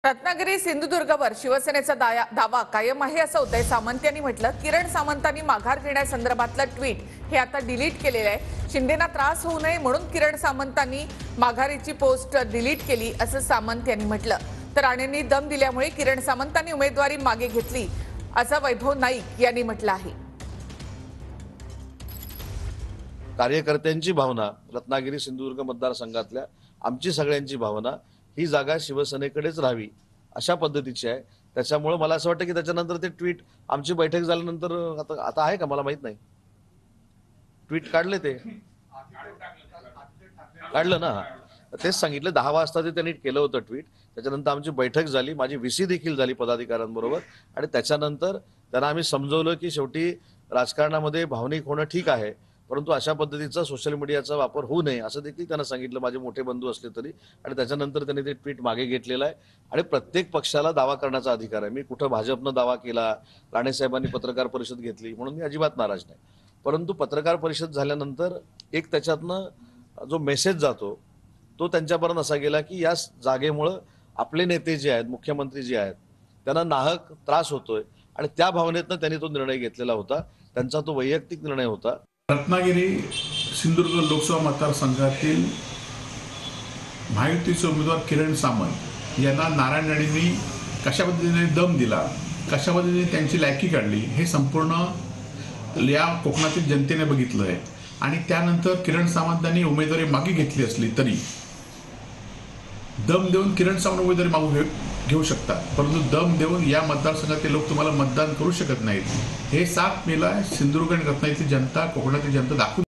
रत्नागिरी सिंधुदुर्गवर शिवसेनेचा दावा कायम आहे असं उदय सामंत यांनी म्हटलं। किरण सामंतांनी माघार घेण्यासंदर्भातलं ट्विट हे आता डिलीट केलेलं आहे। शिंदेना त्रास होऊ नये म्हणून किरण सामंतांनी माघारीची पोस्ट डिलीट केली असं सामंत यांनी म्हटलं। तर राणेंनी दम दिल्यामुळे किरण सामंतांनी उमेदवारी मागे घेतली असं वैभव नाईक यांनी म्हटलं आहे। कार्यकर्त्यांची भावना, रत्नागिरी सिंधुदुर्ग मतदारसंघातल्या आमची सगळ्यांची भावना ही जागा शिवसेनेकडेच राहावी अशा पद्धतीची आहे। त्याच्यामुळे मला असं वाटतं की त्याच्यानंतर ते ट्विट आमची बैठक झाल्यानंतर आता आहे का मला माहित नाही, ट्विट काढले ते काढलं ना, तेच सांगितलं 10 वाजता ते त्यांनी केलं होतं ट्विट। त्याच्यानंतर आमची बैठक झाली, माझी व्हीसी देखील झाली पदाधिकाऱ्यांबरोबर आणि त्याच्यानंतर त्यांना आम्ही समजवलं की शेवटी राजकारणामध्ये भावनिक होणं ठीक आहे, परंतु अशा पद्धतीचा सोशल मीडियाचा वापर होऊ नये असं देखील त्यांना सांगितलं, माझे मोठे बंधू असले तरी। आणि त्याच्यानंतर त्यांनी ते ट्विट मागे घेतलेलं आहे आणि प्रत्येक पक्षाला दावा करण्याचा अधिकार आहे। मी कुठं भाजपनं दावा केला, राणे साहेबांनी पत्रकार परिषद घेतली म्हणून मी अजिबात नाराज नाही, परंतु पत्रकार परिषद झाल्यानंतर एक त्याच्यातनं जो मेसेज जातो तो त्यांच्यापर्यंत असा गेला की या जागेमुळे आपले नेते जे आहेत, मुख्यमंत्री जे आहेत, त्यांना नाहक त्रास होतोय आणि त्या भावनेतनं त्यांनी तो निर्णय घेतलेला होता। त्यांचा तो वैयक्तिक निर्णय होता। रत्नागिरी सिंधुदुर्ग लोकसभा मतदारसंघातील महायुतीचे उमेदवार किरण सामंत यांना नारायण राणेंनी कशा पद्धतीने दम दिला, कशा पद्धतीने त्यांची लायकी काढली हे संपूर्ण या कोकणातील जनतेने बघितलं आहे। आणि त्यानंतर किरण सामंतांनी उमेदवारी मागे घेतली असली तरी दम देऊन किरण सामंत उमेदवारी मागू घेऊ शकतात, परंतु दम देऊन या मतदारसंघातील लोक तुम्हाला मतदान करू शकत नाहीत। हे 7 मेला सिंधुदुर्ग आणि रत्नागिरीची जनता, कोकणातील जनता दाखवून